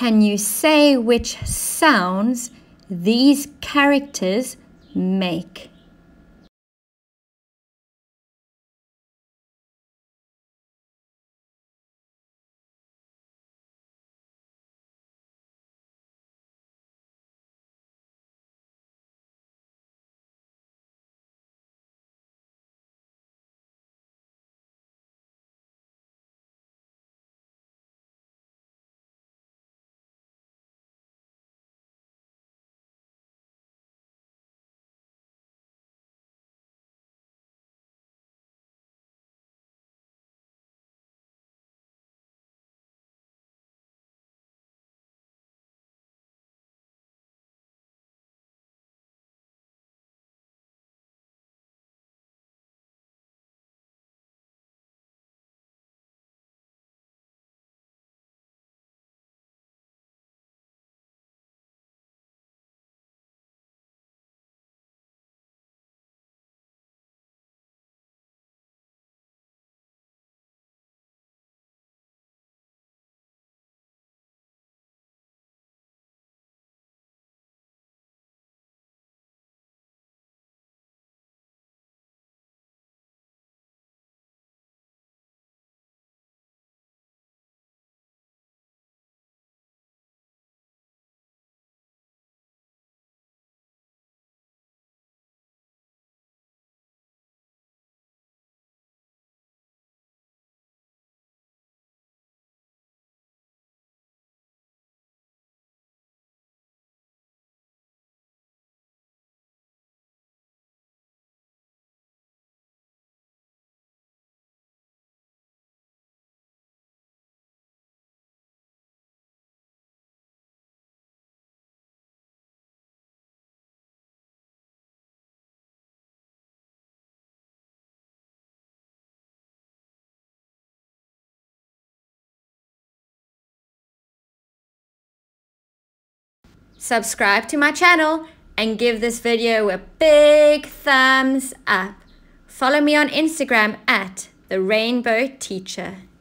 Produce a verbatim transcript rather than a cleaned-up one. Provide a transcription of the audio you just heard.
Can you say which sounds these characters make? Subscribe to my channel and give this video a big thumbs up. Follow me on Instagram at the Rainbow Teacher.